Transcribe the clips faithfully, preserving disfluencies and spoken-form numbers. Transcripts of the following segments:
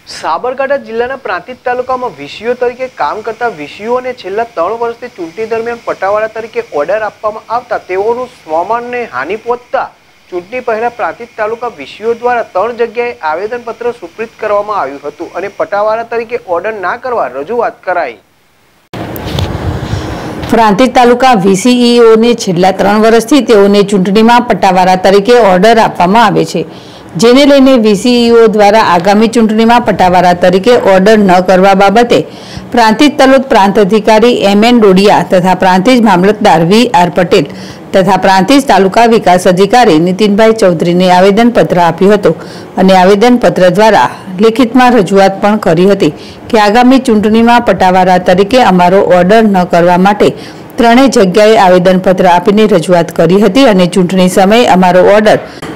સાબરકાંઠા જિલ્લાના પ્રાંતિજ તાલુકામાં વીસીઓ તરીકે કામ કરતા વીસીઓને છેલ્લા ત્રણ વર્ષથી ચૂંટણી દરમિયાન પટાવાળા તરીકે ઓર્ડર આપવામાં આવતા તેઓનું સ્વમાનને હાનિ પહોંચતા ચૂંટણી પહેલા પ્રાંતિજ તાલુકા વીસીઓ દ્વારા ત્રણ જગ્યાએ આવેદનપત્ર સુપ્રીત કરવામાં આવ્યું હતું અને પટાવાળા તરીકે ઓર્ડર ના કરવા રજૂઆત કરાઈ। પ્રાંતિજ તાલુકા વીસીઈઓને છેલ્લા ત્રણ વર્ષથી તેઓને ચૂંટણીમાં પટાવાળા તરીકે ઓર્ડર આપવામાં આવે છે, જેને લઈને વીસીઈઓ દ્વારા આગામી ચૂંટણીમાં પટાવાળા તરીકે ઓર્ડર ન કરવા બાબતે પ્રાંતિજ તાલુકા પ્રાંત અધિકારી એમ એન ડોડિયા તથા પ્રાંતિજ મામલતદાર વી આર પટેલ તથા પ્રાંતિજ તાલુકા વિકાસ અધિકારી નીતિનભાઈ ચૌધરીને આવેદનપત્ર આપ્યું હતું અને આવેદનપત્ર દ્વારા લેખિતમાં રજૂઆત પણ કરી હતી કે આગામી ચૂંટણીમાં પટાવાળા તરીકે અમારો ઓર્ડર ન કરવા માટે ત્રણેય જગ્યાએ આવેદનપત્ર આપીને રજૂઆત કરી હતી અને ચૂંટણી સમયે અમારો ઓર્ડર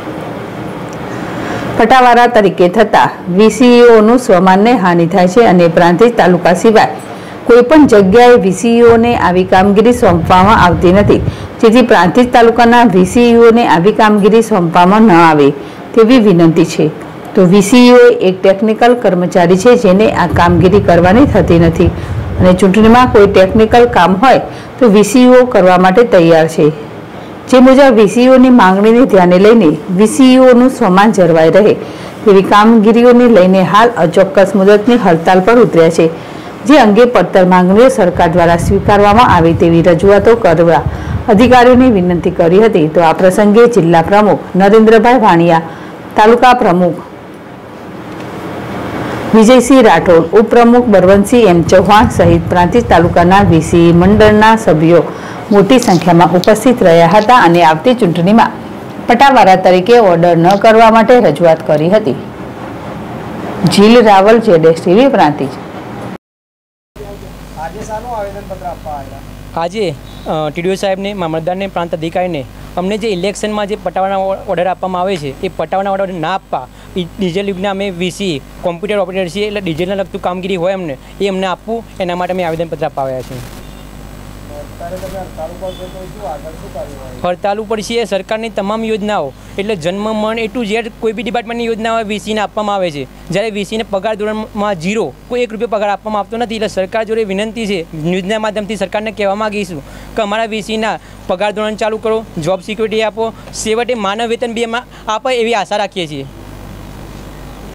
પટાવાળા તરીકે થતા વીસીઈઓનું સ્વમાનને હાનિ થાય છે અને પ્રાંતિજ તાલુકા સિવાય કોઈપણ જગ્યાએ વીસીઈઓને આવી કામગીરી સોંપવામાં આવતી નથી, જેથી પ્રાંતિજ તાલુકાના વીસીઈઓને આવી કામગીરી સોંપવામાં ન આવે તેવી વિનંતી છે। તો વીસીઈઓ એક ટેકનિકલ કર્મચારી છે જેને આ કામગીરી કરવાની થતી નથી અને ચૂંટણીમાં કોઈ ટેકનિકલ કામ હોય તો વીસીઈઓ કરવા માટે તૈયાર છે, જે મુજબ વીસીઈઓની માંગણીને ધ્યાને લઈને વીસીઈઓનું સ્વમાન જળવાઈ રહે તેવી કામગીરીઓને લઈને હાલ અચોક્કસ મુદતની હડતાલ પર ઉતર્યા છે, જે અંગે પડતર માંગણીઓ સરકાર દ્વારા સ્વીકારવામાં આવે તેવી રજૂઆતો કરવા અધિકારીઓને વિનંતી કરી હતી। તો આ પ્રસંગે જિલ્લા પ્રમુખ નરેન્દ્રભાઈ વાણિયા, તાલુકા પ્રમુખ વિજયસિંહ રાઠોડ, ઉપપ્રમુખ બળવંતસિંહ એમ ચૌહાણ સહિત પ્રાંતિજ તાલુકાના વીસીઈ મંડળના સભ્યો મોટી સંખ્યામાં ઉપસ્થિત રહ્યા હતા અને આવતી ચૂંટણીમાં પટાવાળા તરીકે ઓર્ડર ન કરવા માટે રજૂઆત કરી હતી। જીલ રાવલ, જેડેશ ટીવી, પ્રાંતિજ। આજે ટીડીઓ સાહેબને, મામલતદારને, પ્રાંત અધિકારીને અમને જે ઇલેક્શનમાં જે પટાવાળા ઓર્ડર આપવામાં આવે છે એ પટાવાળા ઓર્ડર ના આપવા ડીઝલ યુગના અમે વીસી કોમ્પ્યુટર ઓપરેટર છીએ, એટલે ડીઝલને લગતું કામગીરી હોય અમને એ અમને આપવું, એના માટે અમે આવેદનપત્ર આપવા આવ્યા છીએ। હડતાલ ઉપર છીએ। સરકારની તમામ યોજનાઓ એટલે જન્મ મરણ એ ટુ ઝેડ કોઈ બી ડિપાર્ટમેન્ટની યોજનાઓ વીસીને આપવામાં આવે છે, જ્યારે વીસીને પગાર ધોરણમાં ઝીરો, કોઈ એક રૂપિયો પગાર આપવામાં આવતો નથી। એટલે સરકાર જોડે વિનંતી છે, ન્યૂઝના માધ્યમથી સરકારને કહેવા માગીશું કે અમારા વીસીના પગાર ધોરણ ચાલુ કરો, જોબ સિક્યુરિટી આપો, છેવટે માનવ વેતન બી એમાં આપે એવી આશા રાખીએ છીએ।